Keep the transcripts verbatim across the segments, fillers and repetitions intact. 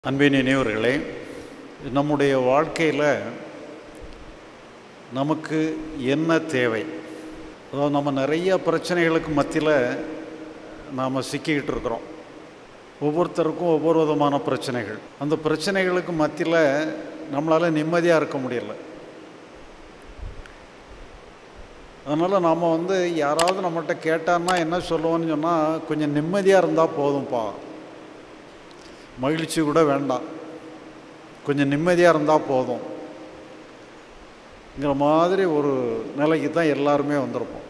அன்பின் இனியவர்களே, நம்முடைய வாழ்க்கையில் நமக்கு என்ன தேவை? அதாவது நம்ம நிறைய பிரச்சனைகளுக்கு மத்தியில் நாம் சிக்கிக்கிட்டு இருக்கிறோம். ஒவ்வொருத்தருக்கும் ஒவ்வொரு விதமான பிரச்சனைகள். அந்த பிரச்சனைகளுக்கு மத்தியில் நம்மளால் நிம்மதியாக இருக்க முடியல. அதனால் நாம் வந்து யாராவது நம்மகிட்ட கேட்டான்னா என்ன சொல்லுவோன்னு சொன்னால், கொஞ்சம் நிம்மதியாக இருந்தால் போதும்ப்பா, மகிழ்ச்சி கூட வேண்டாம், கொஞ்சம் நிம்மதியாக இருந்தால் போதும்ங்கிற மாதிரி ஒரு நிலைக்கு தான் எல்லாருமே வந்திருப்போம்.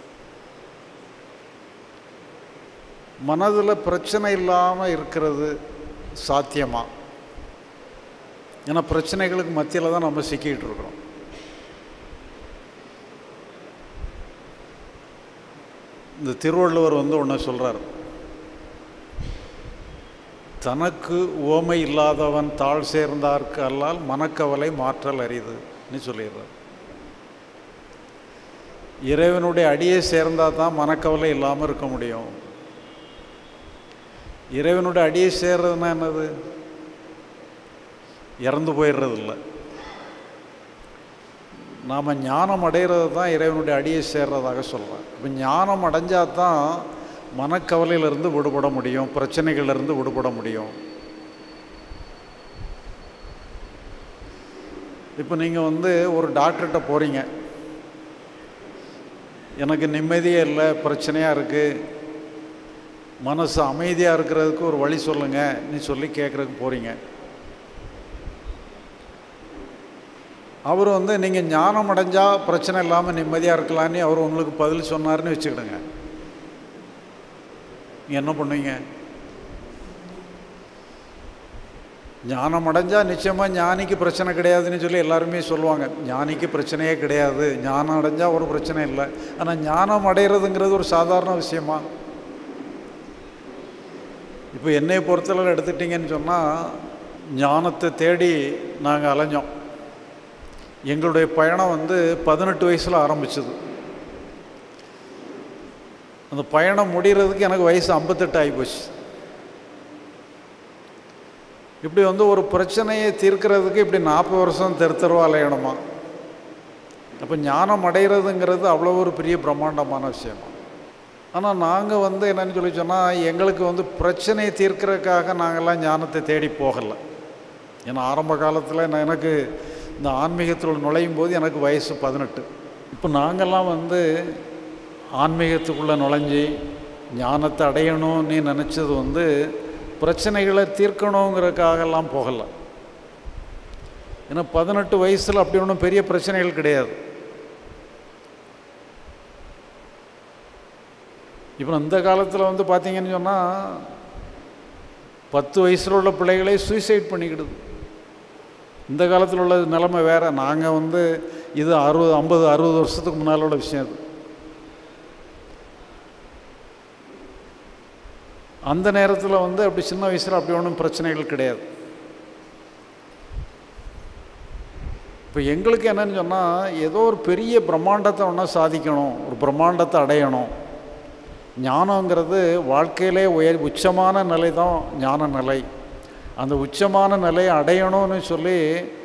மனதில் பிரச்சனை இல்லாமல் இருக்கிறது சாத்தியமா? ஏன்னா பிரச்சனைகளுக்கு மத்தியில் தான் நம்ம சிக்கிக்கிட்டு இருக்கிறோம். இந்த திருவள்ளுவர் வந்து ஒன்று சொல்கிறார், தனக்கு உவமை இல்லாதவன் தாழ் சேர்ந்தார்க்கு அல்லால் மனக்கவலை மாற்றல் அரிதுன்னு சொல்லிடுறார். இறைவனுடைய அடியை சேர்ந்தால் தான் மனக்கவலை இல்லாமல் இருக்க முடியும். இறைவனுடைய அடியை சேர்றதுன்னா என்னது? இறந்து போயிடுறது இல்லை. நாம் ஞானம் அடைகிறது தான் இறைவனுடைய அடியை சேர்றதாக சொல்கிறேன். இப்போ ஞானம் அடைஞ்சால் தான் மனக்கவலையிலிருந்து விடுபட முடியும், பிரச்சனைகளிலிருந்து விடுபட முடியும். இப்போ நீங்கள் வந்து ஒரு டாக்டர்கிட்ட போகிறீங்க, எனக்கு நிம்மதியே இல்லை, பிரச்சனையாக இருக்குது, மனசு அமைதியாக இருக்கிறதுக்கு ஒரு வழி சொல்லுங்கன்னு சொல்லி கேட்குறதுக்கு போகிறீங்க. அவர் வந்து நீங்கள் ஞானம் அடைஞ்சால் பிரச்சனை இல்லாமல் நிம்மதியாக இருக்கலான்னு அவர் உங்களுக்கு பதில் சொன்னார்னு வச்சுக்கிடுங்க. என்ன பண்ணுவீங்க? ஞானம் அடைஞ்சால் நிச்சயமாக ஞானிக்கு பிரச்சனை கிடையாதுன்னு சொல்லி எல்லாருமே சொல்லுவாங்க. ஞானிக்கு பிரச்சனையே கிடையாது, ஞானம் அடைஞ்சால் ஒரு பிரச்சனை இல்லை. ஆனால் ஞானம் அடைகிறதுங்கிறது ஒரு சாதாரண விஷயமா? இப்போ என்னை பொறுத்தளவில் எடுத்துட்டிங்கன்னு சொன்னால், ஞானத்தை தேடி நாங்கள் அலைஞ்சோம். எங்களுடைய பயணம் வந்து பதினெட்டு வயசில் ஆரம்பிச்சது. அந்த பயணம் முடிகிறதுக்கு எனக்கு வயசு ஐம்பத்தெட்டு ஆகிப்போச்சு. இப்படி வந்து ஒரு பிரச்சனையை தீர்க்கிறதுக்கு இப்படி நாற்பது வருஷம் தெரு தெருவா அலையணுமா? அப்போ ஞானம் அடைகிறதுங்கிறது அவ்வளோ ஒரு பெரிய பிரம்மாண்டமான விஷயமா? ஆனால் நாங்கள் வந்து என்னென்னு சொல்லி சொன்னால், எங்களுக்கு வந்து பிரச்சனையை தீர்க்கிறதுக்காக நாங்கள்லாம் ஞானத்தை தேடி போகலை. ஏன்னா ஆரம்ப காலத்தில் நான் எனக்கு இந்த ஆன்மீகத்தில் நுழையும் போது எனக்கு வயசு பதினெட்டு. இப்போ நாங்கள்லாம் வந்து ஆன்மீகத்துக்குள்ளே நுழைஞ்சி ஞானத்தை அடையணும்னு நினச்சது வந்து பிரச்சனைகளை தீர்க்கணுங்கிறதுக்காகலாம் போகலை. ஏன்னா பதினெட்டு வயசில் அப்படி ஒன்றும் பெரிய பிரச்சனைகள் கிடையாது. இப்போ இந்த காலத்தில் வந்து பார்த்திங்கன்னு சொன்னால், பத்து வயசில் உள்ள பிள்ளைகளே சூசைட் பண்ணிக்கிடுது. இந்த காலத்தில் உள்ள நிலைமை வேறு. நாங்கள் வந்து இது அறுபது ஐம்பது அறுபது வருஷத்துக்கு முன்னால் உள்ள விஷயம். அது அந்த நேரத்தில் வந்து அப்படி சின்ன வயசில் அப்படி ஒன்றும் பிரச்சனைகள் கிடையாது. இப்போ எங்களுக்கு என்னன்னு சொன்னால், ஏதோ ஒரு பெரிய பிரம்மாண்டத்தை ஒன்றா சாதிக்கணும், ஒரு பிரம்மாண்டத்தை அடையணும். ஞானங்கிறது வாழ்க்கையிலே உயர் உச்சமான நிலை தான் ஞான நிலை. அந்த உச்சமான நிலையை அடையணும்னு சொல்லி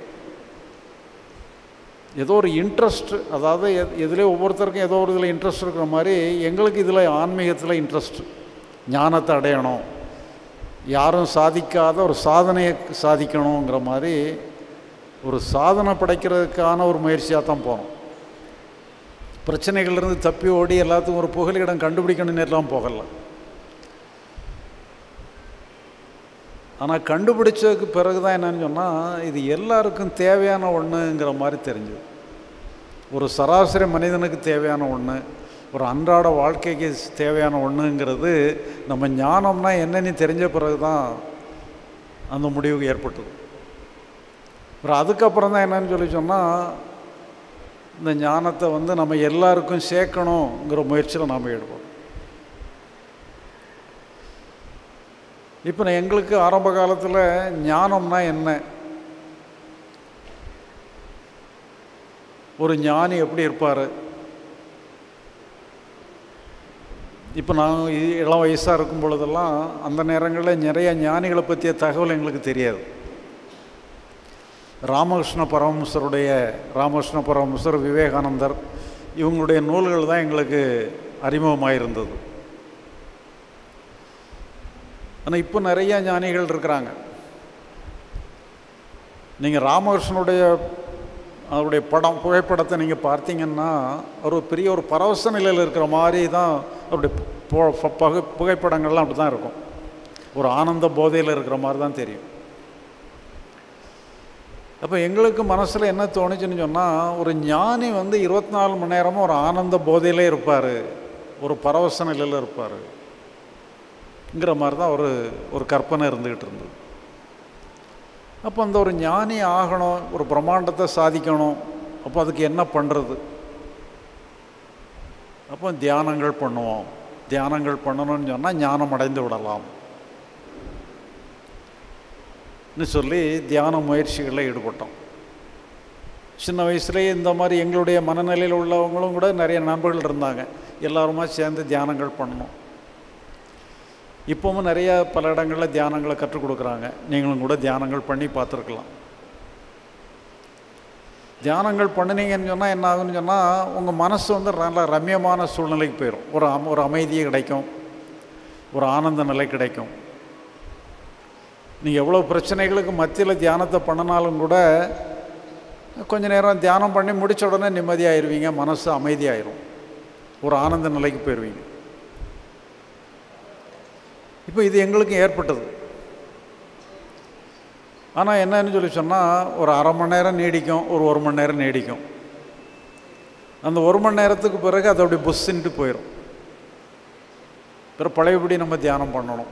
ஏதோ ஒரு இன்ட்ரெஸ்ட், அதாவது எதுலேயே ஒவ்வொருத்தருக்கும் ஏதோ ஒரு இதில் இன்ட்ரெஸ்ட் இருக்கிற மாதிரி எங்களுக்கு இதில் ஆன்மீகத்தில் இன்ட்ரெஸ்ட். ஞானத்தை அடையணும், யாரும் சாதிக்காத ஒரு சாதனையை சாதிக்கணுங்கிற மாதிரி ஒரு சாதனை படைக்கிறதுக்கான ஒரு முயற்சியாக தான் போகிறோம். பிரச்சனைகள்லேருந்து தப்பி ஓடி எல்லாத்துக்கும் ஒரு புகலிடம் கண்டுபிடிக்கணும்னு எல்லாம் போகலை. ஆனால் கண்டுபிடிச்சதுக்கு பிறகு தான் என்னன்னு சொன்னால், இது எல்லாருக்கும் தேவையான ஒன்றுங்கிற மாதிரி தெரிஞ்சுது. ஒரு சராசரி மனிதனுக்கு தேவையான ஒன்று, ஒரு அன்றாட வாழ்க்கைக்கு தேவையான ஒன்றுங்கிறது நம்ம ஞானம்னா என்னன்னு தெரிஞ்ச பிறகு தான் அந்த முடிவுக்கு ஏற்பட்டது. அப்புறம் அதுக்கப்புறம் தான் என்னன்னு சொல்லி சொன்னால், இந்த ஞானத்தை வந்து நம்ம எல்லாருக்கும் சேர்க்கணுங்கிற முயற்சியில் நாம் ஈடுபடும். இப்போ எங்களுக்கு ஆரம்ப காலத்தில் ஞானம்னா என்ன, ஒரு ஞானி எப்படி இருப்பார், இப்போ நான் இளம் வயசாக இருக்கும் பொழுதெல்லாம் அந்த நேரங்களில் நிறைய ஞானிகளை பற்றிய தகவல் எங்களுக்கு தெரியாது. ராமகிருஷ்ண பரமஹம்சருடைய ராமகிருஷ்ண பரமஹம்சர், விவேகானந்தர் இவங்களுடைய நூல்கள் தான் எங்களுக்கு அறிமுகமாக இருந்தது. ஆனால் இப்போ நிறைய ஞானிகள் இருக்கிறாங்க. நீங்கள் ராமகிருஷ்ணனுடைய அவருடைய படம் புகைப்படத்தை நீங்கள் பார்த்தீங்கன்னா ஒரு பெரிய ஒரு பரவச நிலையில் இருக்கிற மாதிரி தான் அவருடைய புகை புகைப்படங்கள்லாம் அப்படி தான் இருக்கும். ஒரு ஆனந்த போதையில் இருக்கிற மாதிரி தான் தெரியும். அப்போ எங்களுக்கு மனசில் என்ன தோணுச்சுன்னு சொன்னால், ஒரு ஞானி வந்து இருபத்தி நாலு மணி நேரமும் ஒரு ஆனந்த போதையிலே இருப்பார், ஒரு பரவச நிலையில் இருப்பாருங்கிற மாதிரி தான் ஒரு ஒரு கற்பனை இருந்துக்கிட்டு இருந்தது. அப்போ அந்த ஒரு ஞானி ஆகணும், ஒரு பிரம்மாண்டத்தை சாதிக்கணும், அப்போ அதுக்கு என்ன பண்ணுறது? அப்போ தியானங்கள் பண்ணுவோம். தியானங்கள் பண்ணணும்னு சொன்னால் ஞானம் அடைந்து விடலாம் சொல்லி தியான முயற்சிகளில் ஈடுபட்டோம். சின்ன வயசுலேயே இந்த மாதிரி எங்களுடைய மனநிலையில் உள்ளவங்களும் கூட நிறைய நண்பர்கள் இருந்தாங்க. எல்லாருமா சேர்ந்து தியானங்கள் பண்ணணும். இப்போவும் நிறைய பல இடங்களில் தியானங்களை கற்றுக் கொடுக்குறாங்க. நீங்களும் கூட தியானங்கள் பண்ணி பார்த்துருக்கலாம். தியானங்கள் பண்ணினீங்கன்னு சொன்னால் என்ன ஆகுன்னு சொன்னால், உங்கள் மனசு வந்து நல்ல ரம்யமான சூழ்நிலைக்கு போயிடும். ஒரு அம் ஒரு அமைதியை கிடைக்கும், ஒரு ஆனந்த நிலை கிடைக்கும். நீங்கள் எவ்வளோ பிரச்சனைகளுக்கு மத்தியில் தியானத்தை பண்ணினாலும் கூட கொஞ்ச நேரம் தியானம் பண்ணி முடித்த உடனே நிம்மதியாகிடுவீங்க, மனசு அமைதியாயிரும், ஒரு ஆனந்த நிலைக்கு போயிடுவீங்க. இப்போ இது எங்களுக்கு ஏற்பட்டது. ஆனால் என்னன்னு சொல்லி சொன்னால், ஒரு அரை மணி நேரம் நீடிக்கும், ஒரு ஒரு மணி நேரம் நீடிக்கும். அந்த ஒரு மணி நேரத்துக்கு பிறகு அது அப்படி புஷ்ஷின்ட்டு போயிடும். பிறகு பழையபடி நம்ம தியானம் பண்ணணும்.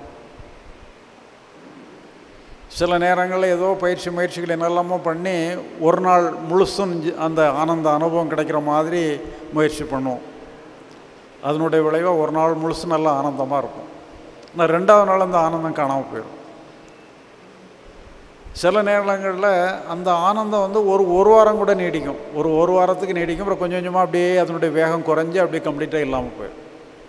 சில நேரங்களில் ஏதோ பயிற்சி முயற்சிகள் என்னெல்லாமோ பண்ணி ஒரு நாள் முழுசும் அந்த ஆனந்த அனுபவம் கிடைக்கிற மாதிரி முயற்சி பண்ணுவோம். அதனுடைய விளைவாக ஒரு நாள் முழுசும் நல்லா ஆனந்தமாக இருக்கும். ஆனால் ரெண்டாவது நாள் அந்த ஆனந்தம் காணாமல் போயிடும். சில நேரங்களில் அந்த ஆனந்தம் வந்து ஒரு ஒரு வாரம் கூட நீடிக்கும், ஒரு ஒரு வாரத்துக்கு நீடிக்கும். அப்புறம் கொஞ்சம் கொஞ்சமாக அப்படியே அதனுடைய வேகம் குறைஞ்சி அப்படியே கம்ப்ளீட்டாக இல்லாமல் போயிடும்.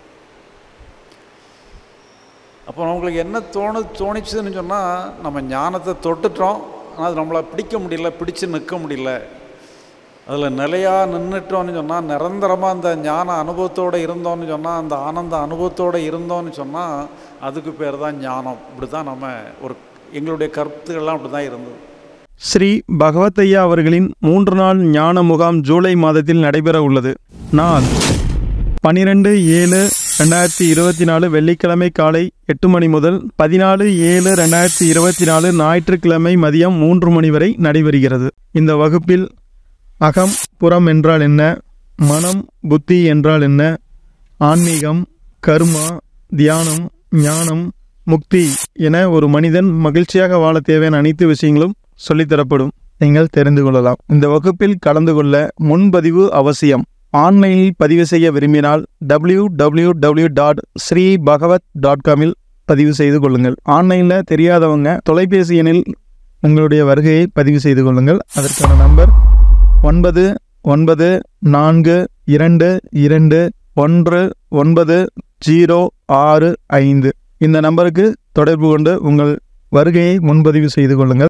அப்போ நம்மளுக்கு என்ன தோணு தோணிச்சுன்னு சொன்னால், நம்ம ஞானத்தை தொட்டுட்டோம், ஆனால் அது நம்மளை பிடிக்க முடியல, பிடிச்சு நிற்க முடியல. அதில் நிலையாக நின்றுட்டோன்னு சொன்னால், நிரந்தரமாக அந்த ஞான அனுபவத்தோடு இருந்தோன்னு சொன்னால், அந்த ஆனந்த அனுபவத்தோடு இருந்தோன்னு சொன்னால், அதுக்கு பேர் தான் ஞானம். இப்படி தான் நம்ம ஒரு எங்களுடைய கருத்துக்கள்லாம் அப்படி தான் இருந்தது. ஸ்ரீ பகவத் ஐயா அவர்களின் மூன்று நாள் ஞான முகாம் ஜூலை மாதத்தில் நடைபெற உள்ளது. நாள் பனிரெண்டு ஏழு ரெண்டாயிரத்தி இருபத்தி நாலு வெள்ளிக்கிழமை காலை எட்டு மணி முதல் பதினாலு ஏழு ரெண்டாயிரத்தி இருபத்தி நாலு ஞாயிற்றுக்கிழமை மதியம் மூன்று மணி வரை நடைபெறுகிறது. இந்த வகுப்பில் அகம் புறம் என்றால் என்ன, மனம் புத்தி என்றால் என்ன, ஆன்மீகம், கர்மா, தியானம், ஞானம், முக்தி என ஒரு மனிதன் மகிழ்ச்சியாக வாழ தேவையான அனைத்து விஷயங்களும் சொல்லித்தரப்படும். நீங்கள் தெரிந்து கொள்ளலாம். இந்த வகுப்பில் கலந்து கொள்ள முன்பதிவு அவசியம். ஆன்லைனில் பதிவு செய்ய விரும்பினால் W W W dot Sri Bhagavat dot காமில் பதிவு செய்து கொள்ளுங்கள். ஆன்லைனில் தெரியாதவங்க தொலைபேசி எண்ணில் உங்களுடைய வருகையை பதிவு செய்து கொள்ளுங்கள். அதற்கான நம்பர் ஒன்பது ஒன்பது நான்கு இரண்டு இரண்டு ஒன்று ஒன்பது ஜீரோ ஆறு ஐந்து. இந்த நம்பருக்கு தொடர்பு கொண்டு உங்கள் வருகையை முன்பதிவு செய்து கொள்ளுங்கள்.